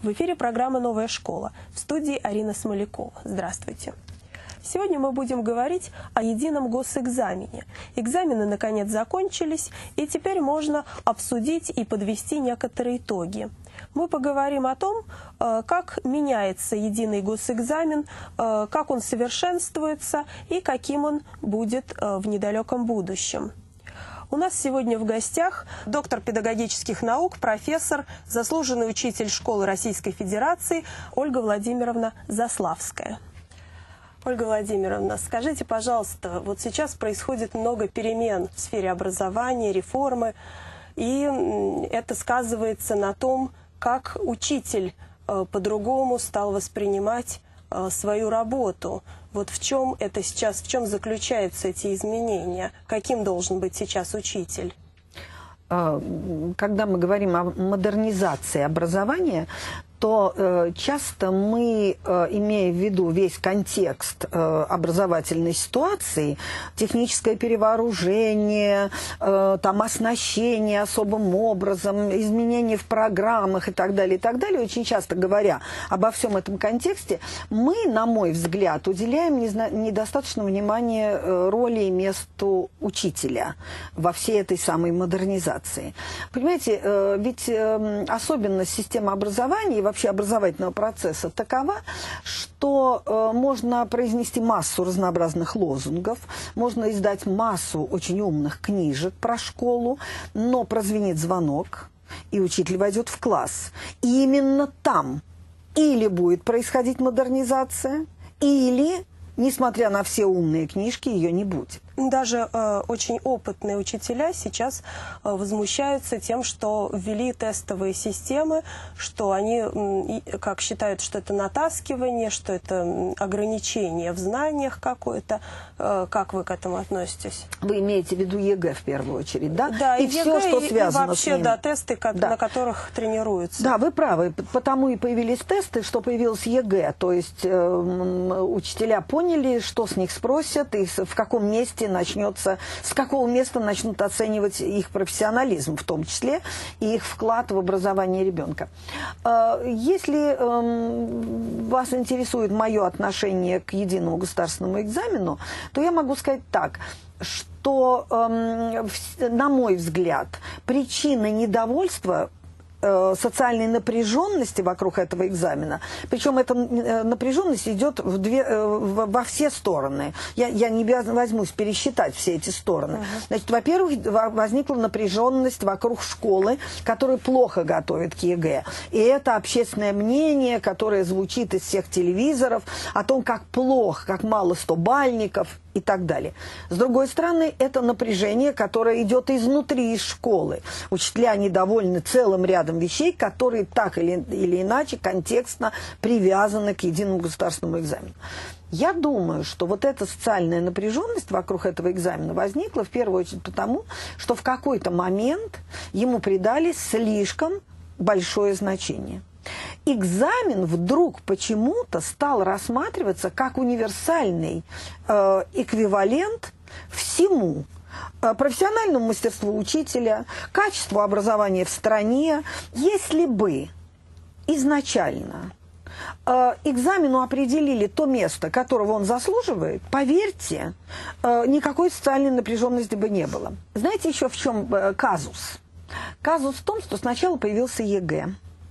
В эфире программа «Новая школа». В студии Арина Смолякова. Здравствуйте. Сегодня мы будем говорить о едином госэкзамене. Экзамены, наконец, закончились, и теперь можно обсудить и подвести некоторые итоги. Мы поговорим о том, как меняется единый госэкзамен, как он совершенствуется и каким он будет в недалеком будущем. У нас сегодня в гостях доктор педагогических наук, профессор, заслуженный учитель школы Российской Федерации Ольга Владимировна Заславская. Ольга Владимировна, скажите, пожалуйста, вот сейчас происходит много перемен в сфере образования, реформы, и это сказывается на том, как учитель по-другому стал воспринимать свою работу. Вот в чем это сейчас, в чем заключаются эти изменения? Каким должен быть сейчас учитель? Когда мы говорим о модернизации образования, то часто мы, имея в виду весь контекст образовательной ситуации, техническое перевооружение, там, оснащение особым образом, изменения в программах и так далее, очень часто говоря обо всем этом контексте, мы, на мой взгляд, уделяем недостаточно внимания роли и месту учителя во всей этой самой модернизации. Понимаете, ведь особенность системы образования и вообще образовательного процесса такова, что можно произнести массу разнообразных лозунгов, можно издать массу очень умных книжек про школу, но прозвенит звонок, и учитель войдет в класс. И именно там или будет происходить модернизация, или, несмотря на все умные книжки, ее не будет. Даже очень опытные учителя сейчас возмущаются тем, что ввели тестовые системы, что они, как считают, что это натаскивание, что это ограничение в знаниях какое-то. Как вы к этому относитесь? Вы имеете в виду ЕГЭ в первую очередь, да? Да, и все, что связано и вообще, с ним. да, тесты, на которых тренируются. Да, вы правы. Потому и появились тесты, что появилось ЕГЭ. То есть учителя поняли, что с них спросят и в каком месте начнется, с какого места начнут оценивать их профессионализм, в том числе и их вклад в образование ребенка. Если вас интересует мое отношение к единому государственному экзамену, то я могу сказать так, что, на мой взгляд, причина недовольства социальной напряженности вокруг этого экзамена, причем эта напряженность идет во все стороны. Я не возьмусь пересчитать все эти стороны. Значит, во-первых, возникла напряженность вокруг школы, которая плохо готовит к ЕГЭ. И это общественное мнение, которое звучит из всех телевизоров о том, как плохо, как мало 100-бальников и так далее. С другой стороны, это напряжение, которое идет изнутри, из школы. Учителя недовольны целым рядом вещей, которые так или иначе контекстно привязаны к единому государственному экзамену. Я думаю, что вот эта социальная напряженность вокруг этого экзамена возникла в первую очередь потому, что в какой-то момент ему придали слишком большое значение. Экзамен вдруг почему-то стал рассматриваться как универсальный эквивалент всему. Профессиональному мастерству учителя, качеству образования в стране. Если бы изначально экзамену определили то место, которого он заслуживает, поверьте, никакой социальной напряженности бы не было. Знаете еще в чем казус? Казус в том, что сначала появился ЕГЭ.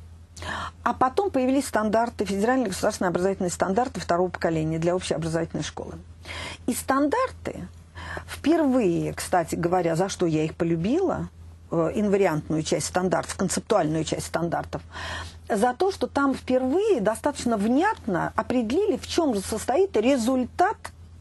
А потом появились стандарты, федеральные государственные образовательные стандарты второго поколения для общеобразовательной школы. И стандарты впервые, кстати говоря, за что я их полюбила, инвариантную часть стандартов, концептуальную часть стандартов, за то, что там впервые достаточно внятно определили, в чем же состоит результат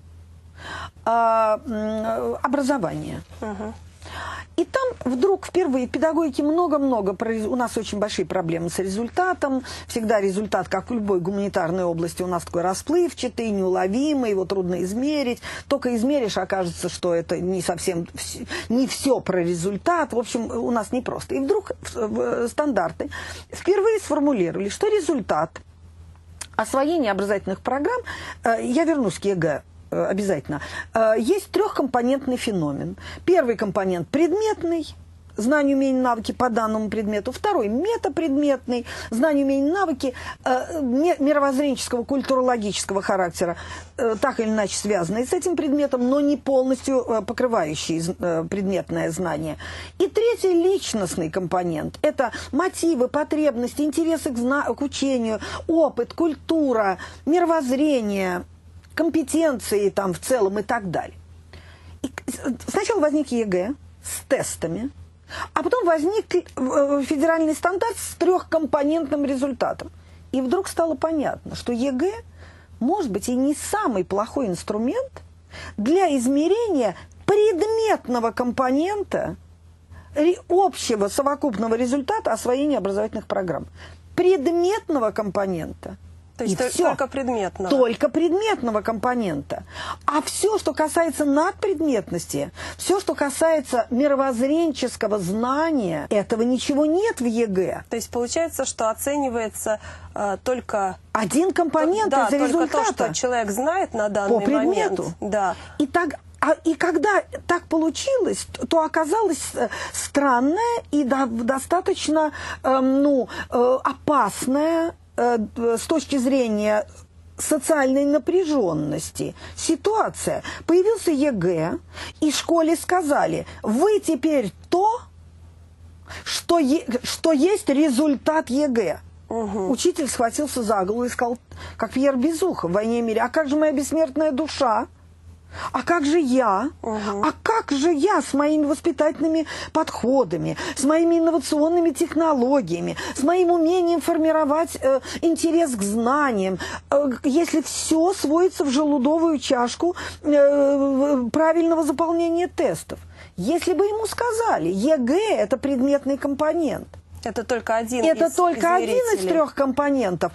образования. И там вдруг впервые в педагогике много-много, у нас очень большие проблемы с результатом, всегда результат, как в любой гуманитарной области, у нас такой расплывчатый, неуловимый, его трудно измерить, только измеришь, окажется, что это не совсем, не все про результат, в общем, у нас непросто. И вдруг стандарты впервые сформулировали, что результат освоения образовательных программ, я вернусь к ЕГЭ, обязательно. Есть трехкомпонентный феномен. Первый компонент предметный, знания, умения, навыки по данному предмету. Второй – метапредметный, знания, умения, навыки мировоззренческого, культурологического характера, так или иначе связанные с этим предметом, но не полностью покрывающие предметное знание. И третий – личностный компонент. Это мотивы, потребности, интересы к учению, опыт, культура, мировоззрение, компетенции там в целом и так далее. И сначала возник ЕГЭ с тестами, а потом возник федеральный стандарт с трехкомпонентным результатом. И вдруг стало понятно, что ЕГЭ может быть и не самый плохой инструмент для измерения предметного компонента общего совокупного результата освоения образовательных программ. Предметного компонента. То есть только предметного. Только предметного компонента. А все, что касается надпредметности, все, что касается мировоззренческого знания, этого ничего нет в ЕГЭ. То есть получается, что оценивается только... один компонент из результата. Только то, что человек знает на данный по предмету. момент. Да. И когда так получилось, то оказалось странное и достаточно опасное с точки зрения социальной напряженности ситуация. Появился ЕГЭ, и школе сказали: вы теперь то, что есть результат ЕГЭ. Угу. Учитель схватился за голову и сказал, как Пьер Безухов в «Войне и мире», а как же моя бессмертная душа? А как же я? А как же я с моими воспитательными подходами, с моими инновационными технологиями, с моим умением формировать интерес к знаниям, если все сводится в желудовую чашку правильного заполнения тестов? Если бы ему сказали, ЕГЭ – это предметный компонент. Это только один из трех компонентов.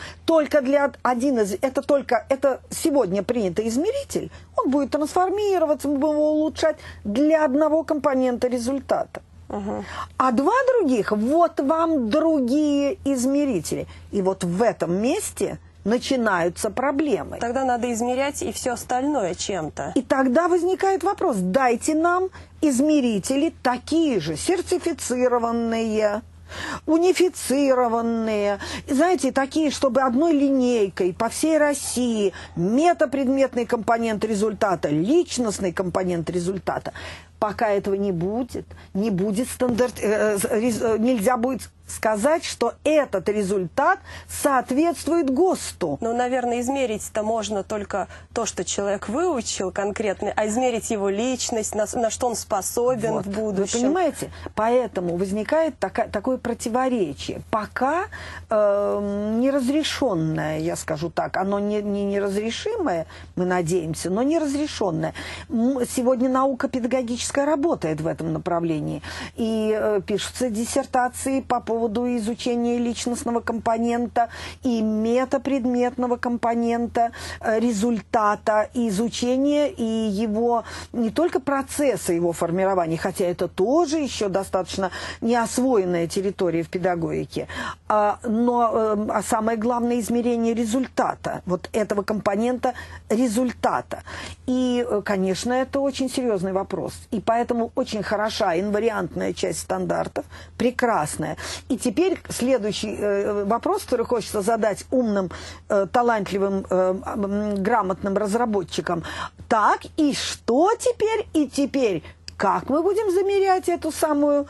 Это сегодня принятый измеритель. Он будет трансформироваться, мы будем его улучшать для одного компонента результата. А два других, вот вам другие измерители. И вот в этом месте начинаются проблемы. Тогда надо измерять и все остальное чем-то. И тогда возникает вопрос: дайте нам измерители такие же, сертифицированные, унифицированные, знаете, такие, чтобы одной линейкой по всей России, метапредметный компонент результата, личностный компонент результата. Пока этого не будет нельзя будет сказать, что этот результат соответствует ГОСТу. Ну, наверное, измерить-то можно только то, что человек выучил конкретно, а измерить его личность, на что он способен в будущем. Вы понимаете? Поэтому возникает такое противоречие. Пока неразрешенное, я скажу так, оно не неразрешимое, мы надеемся, но неразрешенное. Сегодня наука педагогическая работает в этом направлении. И пишутся диссертации по поводу изучения личностного компонента и метапредметного компонента результата, и изучения и его, не только процесса его формирования, хотя это тоже еще достаточно неосвоенная территория в педагогике, но самое главное измерение результата, вот этого компонента результата. И, конечно, это очень серьезный вопрос. И поэтому очень хороша инвариантная часть стандартов, прекрасная. И теперь следующий вопрос, который хочется задать умным, талантливым, грамотным разработчикам. Так, и что теперь? И теперь, как мы будем замерять эту самую...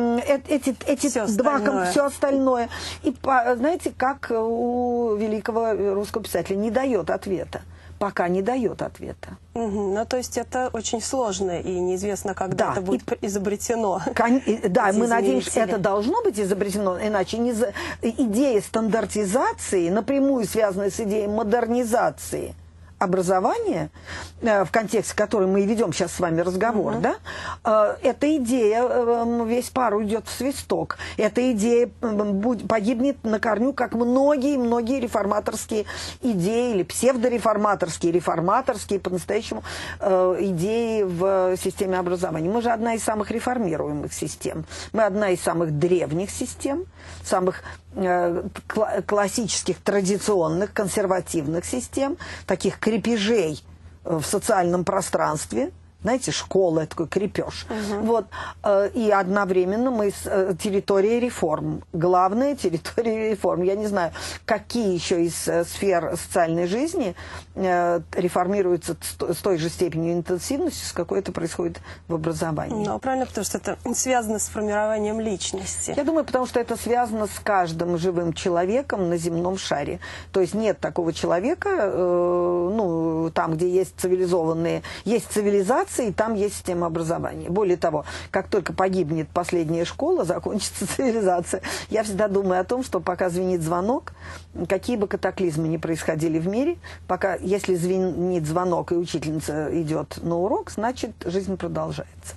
все остальное. И знаете, как у великого русского писателя, не дает ответа. Пока не дает ответа. Ну, то есть это очень сложно, и неизвестно, когда это будет изобретено. Да, мы надеемся, что это должно быть изобретено, иначе идея стандартизации, напрямую связанная с идеей модернизации образования, в контексте которой мы и ведем сейчас с вами разговор, да, эта идея, весь пар уйдет в свисток. Эта идея погибнет на корню, как многие реформаторские идеи, или псевдореформаторские, реформаторские, по-настоящему, идеи в системе образования. Мы же одна из самых реформируемых систем. Мы одна из самых древних систем, самых классических, традиционных, консервативных систем, таких крепежей в социальном пространстве, Знаете, школа, такой крепеж. Вот. И одновременно мы с территорией реформ. Главная территория реформ. Я не знаю, какие еще из сфер социальной жизни реформируются с той же степенью интенсивности, с какой это происходит в образовании. Ну, правильно, потому что это связано с формированием личности. Я думаю, потому что это связано с каждым живым человеком на земном шаре. То есть нет такого человека, ну, там, где есть цивилизованные, есть цивилизация, и там есть система образования. Более того, как только погибнет последняя школа, закончится цивилизация. Я всегда думаю о том, что пока звенит звонок, какие бы катаклизмы ни происходили в мире, пока, если звенит звонок и учительница идет на урок, значит, жизнь продолжается.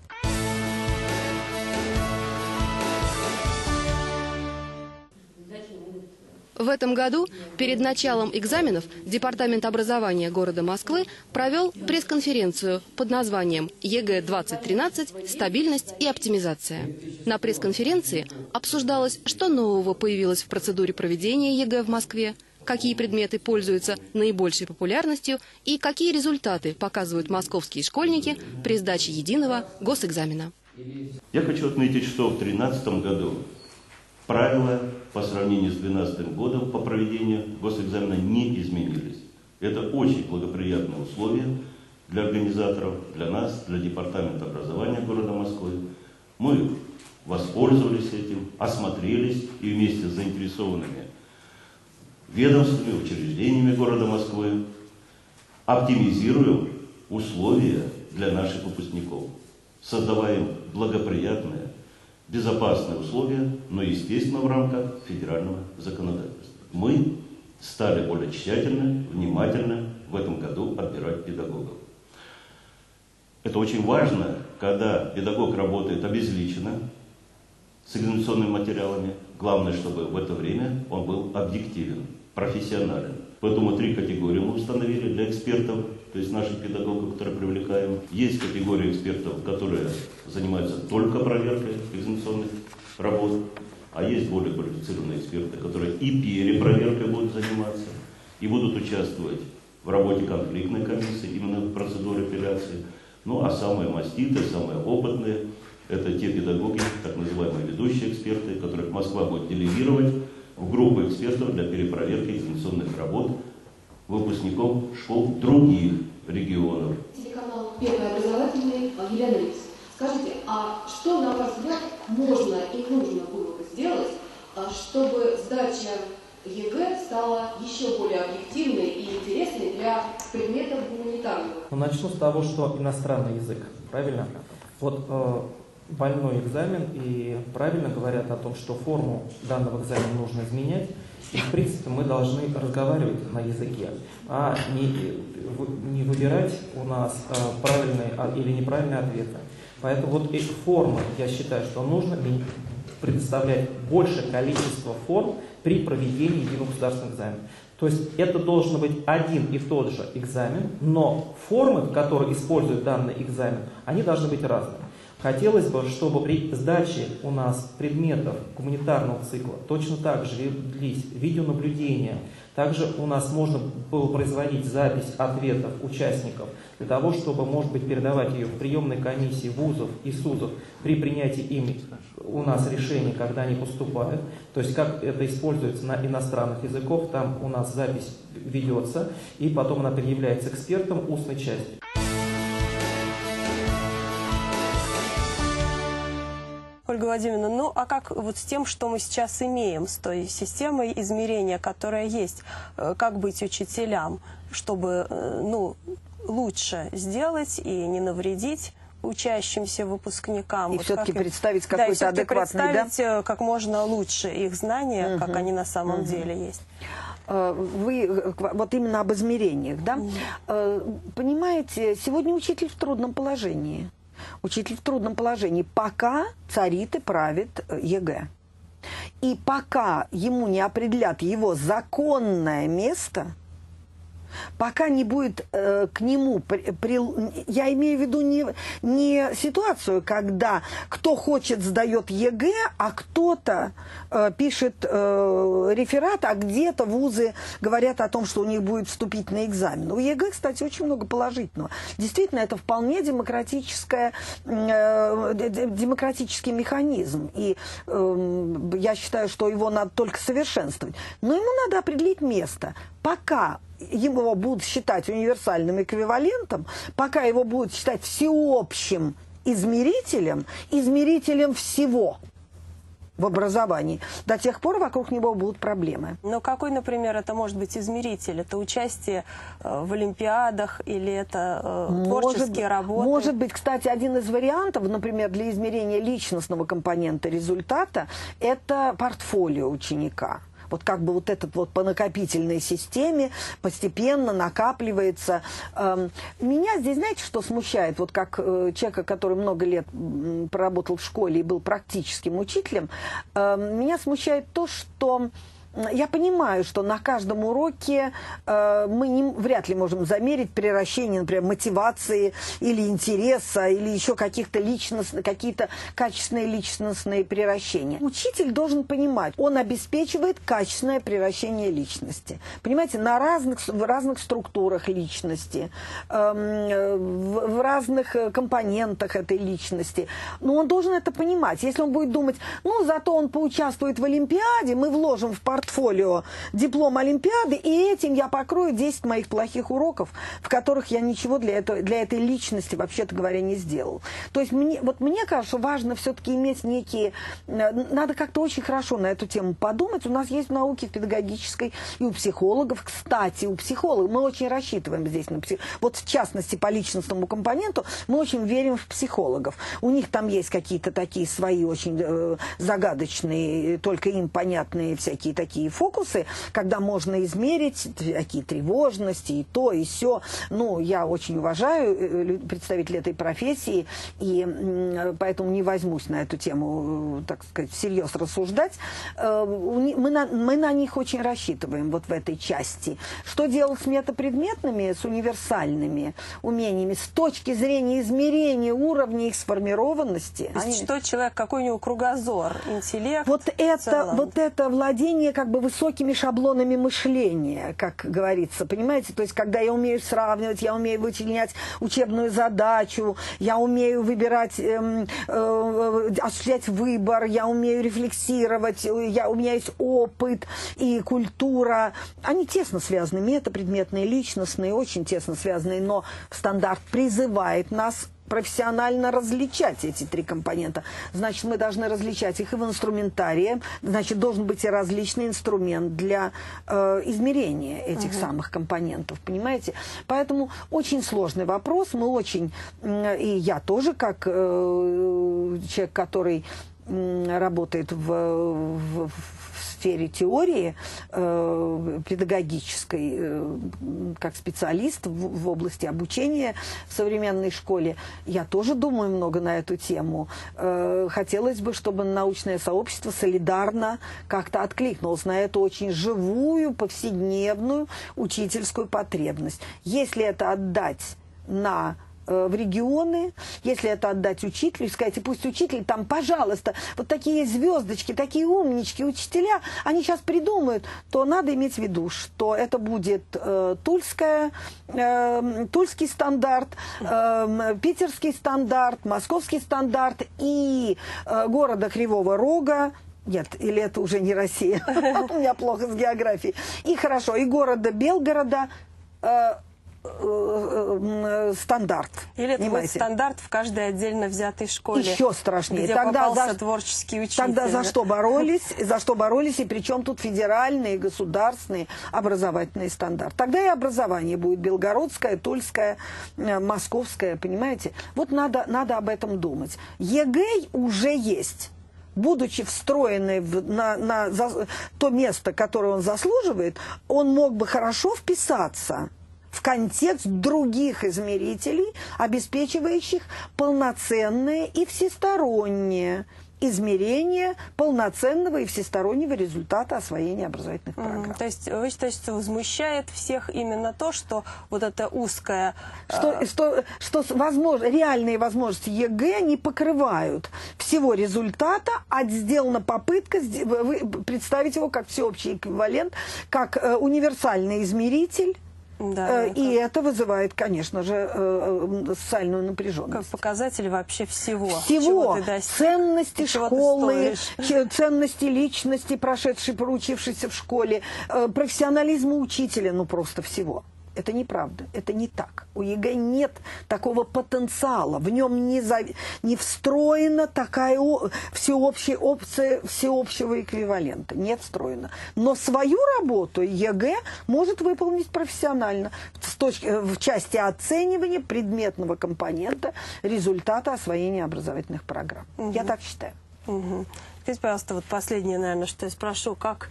В этом году перед началом экзаменов Департамент образования города Москвы провел пресс-конференцию под названием ЕГЭ-2013. Стабильность и оптимизация. На пресс-конференции обсуждалось, что нового появилось в процедуре проведения ЕГЭ в Москве, какие предметы пользуются наибольшей популярностью и какие результаты показывают московские школьники при сдаче единого госэкзамена. Я хочу отметить, что в 2013 году правила по сравнению с 2012 годом по проведению госэкзамена не изменились. Это очень благоприятные условия для организаторов, для нас, для Департамента образования города Москвы. Мы воспользовались этим, осмотрелись и вместе с заинтересованными ведомствами, учреждениями города Москвы оптимизируем условия для наших выпускников, создаваем благоприятные, безопасные условия, но, естественно, в рамках федерального законодательства. Мы стали более тщательно, внимательно в этом году отбирать педагогов. Это очень важно, когда педагог работает обезличенно, с экзаменационными материалами. Главное, чтобы в это время он был объективен, профессионален. Поэтому 3 категории мы установили для экспертов, то есть наших педагогов, которые привлекаем. Есть категория экспертов, которые занимаются только проверкой экзаменационных работ, а есть более квалифицированные эксперты, которые и перепроверкой будут заниматься, и будут участвовать в работе конфликтной комиссии, именно в процедуре апелляции. Ну а самые маститые, самые опытные – это те педагоги, так называемые ведущие эксперты, которых Москва будет делегировать в группу экспертов для перепроверки экзаменационных работ выпускников школ других регионов. Телеканал «Первый образовательный», Елена Липс. Скажите, а что, на ваш взгляд, можно и нужно было бы сделать, чтобы сдача ЕГЭ стала еще более объективной и интересной для предметов гуманитарных? Начну с того, что иностранный язык, правильно? Вот больной экзамен, и правильно говорят о том, что форму данного экзамена нужно изменять. И, в принципе, мы должны разговаривать на языке, а не выбирать у нас правильные или неправильные ответы. Поэтому вот эти формы, я считаю, что нужно предоставлять большее количество форм при проведении единого государственного экзамена. То есть это должен быть один и тот же экзамен, но формы, которые используют данный экзамен, они должны быть разные. Хотелось бы, чтобы при сдаче у нас предметов гуманитарного цикла точно так же велись видеонаблюдения. Также у нас можно было производить запись ответов участников для того, чтобы, может быть, передавать ее в приемной комиссии вузов и СУЗов при принятии ими у нас решений, когда они поступают. То есть как это используется на иностранных языках, там у нас запись ведется, и потом она предъявляется экспертам устной частью. Ольга Владимировна, ну а как вот с тем, что мы сейчас имеем, с той системой измерения, которая есть, как быть учителям, чтобы лучше сделать и не навредить учащимся выпускникам? И вот все-таки представить да, какой-то адекватный, представить как можно лучше их знания, как они на самом деле есть. Вы вот именно об измерениях, да? Понимаете, сегодня учитель в трудном положении. Учитель в трудном положении, пока царит и правит ЕГЭ. И пока ему не определят его законное место, пока не будет к нему... Я имею в виду не ситуацию, когда кто хочет сдает ЕГЭ, а кто-то пишет реферат, а где-то вузы говорят о том, что у них будет вступительный экзамен. У ЕГЭ, кстати, очень много положительного. Действительно, это вполне демократический механизм. И я считаю, что его надо только совершенствовать. Но ему надо определить место. Пока его будут считать универсальным эквивалентом, пока его будут считать всеобщим измерителем всего в образовании, до тех пор вокруг него будут проблемы. Но какой, например, это может быть измеритель? Это участие в олимпиадах или это творческие работы? Может быть, кстати, один из вариантов, например, для измерения личностного компонента результата, это портфолио ученика. Вот как бы вот этот вот по накопительной системе постепенно накапливается. Меня здесь, знаете, что смущает? Вот как человека, который много лет проработал в школе и был практическим учителем, меня смущает то, что... Я понимаю, что на каждом уроке мы вряд ли можем замерить приращение, например, мотивации или интереса, или еще какие-то качественные личностные приращения. Учитель должен понимать, он обеспечивает качественное приращение личности. Понимаете, в разных структурах личности, в разных компонентах этой личности. Но он должен это понимать. Если он будет думать, ну, зато он поучаствует в Олимпиаде, мы вложим в портфолио диплом Олимпиады, и этим я покрою 10 моих плохих уроков, в которых я ничего для этой личности, вообще-то говоря, не сделал. То есть мне кажется, важно все-таки иметь некие... Надо как-то очень хорошо на эту тему подумать. У нас есть в науке, в педагогической, и у психологов. Кстати, у психологов мы очень рассчитываем здесь на вот в частности по личностному компоненту мы очень верим в психологов. У них там есть какие-то такие свои очень загадочные, только им понятные всякие такие фокусы, когда можно измерить такие тревожности, и то, и сё. Ну, я очень уважаю представителей этой профессии, и поэтому не возьмусь на эту тему, так сказать, всерьез рассуждать. Мы на них очень рассчитываем вот в этой части. Что делать с метапредметными, с универсальными умениями, с точки зрения измерения уровня их сформированности? Что человек, какой у него кругозор, интеллект? Вот это владение как бы высокими шаблонами мышления, как говорится, понимаете? То есть, когда я умею сравнивать, я умею вычленять учебную задачу, я умею выбирать, осуществлять выбор, я умею рефлексировать, у меня есть опыт и культура. Они тесно связаны, метапредметные, личностные, очень тесно связаны, но стандарт призывает нас профессионально различать эти три компонента. Значит, мы должны различать их и в инструментарии. Значит, должен быть и различный инструмент для измерения этих самых компонентов. Понимаете? Поэтому очень сложный вопрос. Мы очень... И я тоже, как человек, который работает в сфере теории педагогической, как специалист в области обучения в современной школе, я тоже думаю много на эту тему. Хотелось бы, чтобы научное сообщество солидарно как-то откликнулось на эту очень живую, повседневную учительскую потребность. Если это отдать в регионы, если это отдать учителю, сказать, и пусть учитель там, пожалуйста, вот такие звездочки, такие умнички, учителя, они сейчас придумают, то надо иметь в виду, что это будет тульский стандарт, питерский стандарт, московский стандарт и города Кривого Рога. Нет, или это уже не Россия, у меня плохо с географией. И хорошо, и города Белгорода, стандарт. Или это будет стандарт в каждой отдельно взятой школе. Еще страшнее. Где попался творческий учитель. Тогда за что боролись, и причем тут федеральные, государственные образовательные стандарты. Тогда и образование будет белгородское, тульское, московское, понимаете? Вот надо об этом думать. ЕГЭ уже есть. Будучи встроенный на то место, которое он заслуживает, он мог бы хорошо вписаться в контекст других измерителей, обеспечивающих полноценное и всестороннее измерения полноценного и всестороннего результата освоения образовательных программ. То есть вы считаете, что возмущает всех именно то, что вот это узкое... Что реальные возможности ЕГЭ не покрывают всего результата, а сделана попытка представить его как всеобщий эквивалент, как универсальный измеритель. Да, и это вызывает, конечно же, социальную напряженность. Как показатель вообще всего. Всего. Ценности школы, ценности личности, прошедшей, проучившейся в школе, профессионализма учителя, ну просто всего. Это неправда, это не так. У ЕГЭ нет такого потенциала, в нем не встроена такая всеобщая опция всеобщего эквивалента, не встроена. Но свою работу ЕГЭ может выполнить профессионально в части оценивания предметного компонента результата освоения образовательных программ. Я так считаю. Скажите, пожалуйста, вот последнее, наверное, что я спрошу, как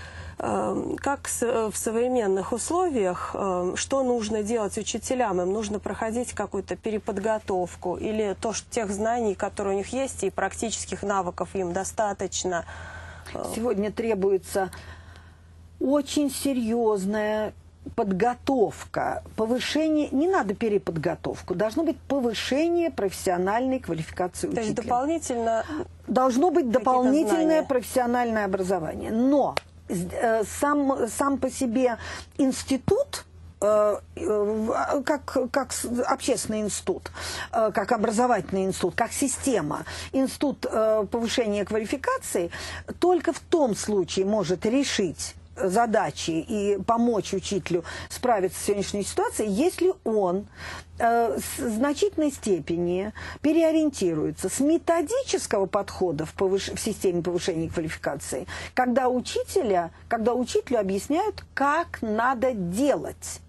в современных условиях, что нужно делать учителям? Им нужно проходить какую-то переподготовку или тех знаний, которые у них есть, и практических навыков им достаточно? Сегодня требуется очень серьезная подготовка, повышение, не надо переподготовку, должно быть повышение профессиональной квалификации учителя. То есть дополнительно... Должно быть дополнительное профессиональное образование. Но сам по себе институт, как общественный институт, как образовательный институт, как система, институт повышения квалификации, только в том случае может решить задачи и помочь учителю справиться с сегодняшней ситуацией, если он в значительной степени переориентируется с методического подхода в системе повышения квалификации, когда учителю объясняют, как надо делать.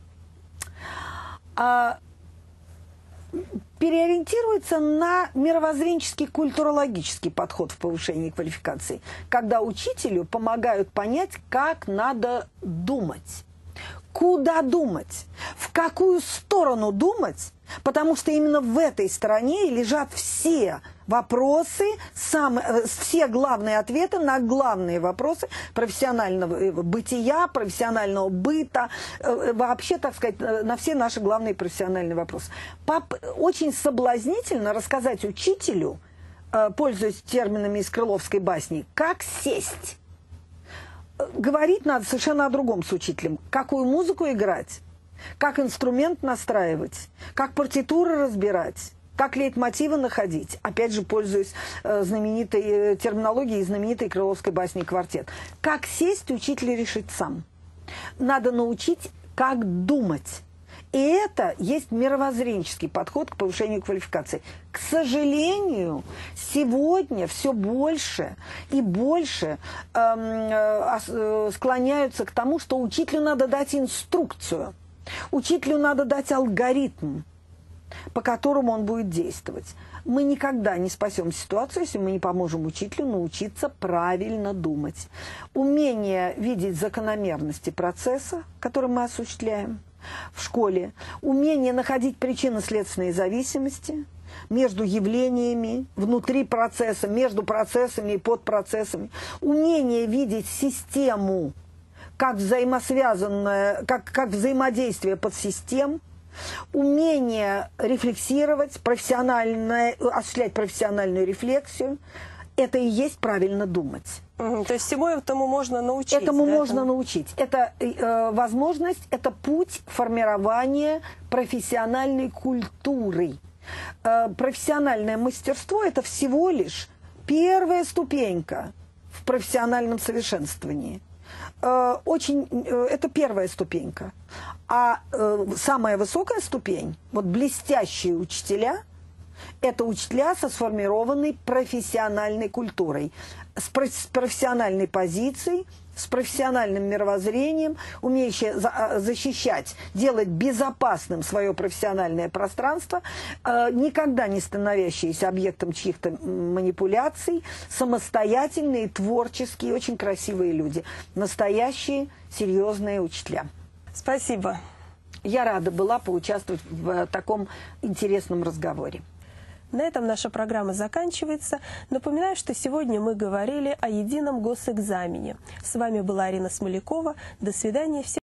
Переориентируется на мировоззренческий, культурологический подход в повышении квалификации, когда учителю помогают понять, как надо думать, куда думать, в какую сторону думать, потому что именно в этой стороне лежат все вопросы, все главные ответы на главные вопросы профессионального бытия, профессионального быта, вообще, так сказать, на все наши главные профессиональные вопросы. Очень соблазнительно рассказать учителю, пользуясь терминами из крыловской басни, как сесть. Говорить надо совершенно о другом с учителем. Какую музыку играть, как инструмент настраивать, как партитуры разбирать, как лейтмотивы находить, опять же, пользуясь знаменитой терминологией знаменитой крыловской басни «Квартет». Как сесть, учитель решит сам. Надо научить, как думать. И это есть мировоззренческий подход к повышению квалификации. К сожалению, сегодня все больше и больше склоняются к тому, что учителю надо дать инструкцию, учителю надо дать алгоритм, по которому он будет действовать. Мы никогда не спасем ситуацию, если мы не поможем учителю научиться правильно думать. Умение видеть закономерности процесса, который мы осуществляем в школе, умение находить причинно-следственные зависимости между явлениями, внутри процесса, между процессами и подпроцессами, умение видеть систему как взаимосвязанное, как взаимодействие подсистем, умение рефлексировать, осуществлять профессиональную рефлексию, это и есть правильно думать. То есть всему этому можно научить? Этому можно научить. Это возможность, это путь формирования профессиональной культуры. Профессиональное мастерство – это всего лишь первая ступенька в профессиональном совершенствовании. Это первая ступенька. А самая высокая ступень, вот блестящие учителя, это учителя со сформированной профессиональной культурой, с профессиональной позицией, с профессиональным мировоззрением, умеющие защищать, делать безопасным свое профессиональное пространство, никогда не становящиеся объектом чьих-то манипуляций, самостоятельные, творческие, очень красивые люди. Настоящие, серьезные учителя. Спасибо. Я рада была поучаствовать в таком интересном разговоре. На этом наша программа заканчивается. Напоминаю, что сегодня мы говорили о едином госэкзамене. С вами была Арина Смолякова. До свидания. Всем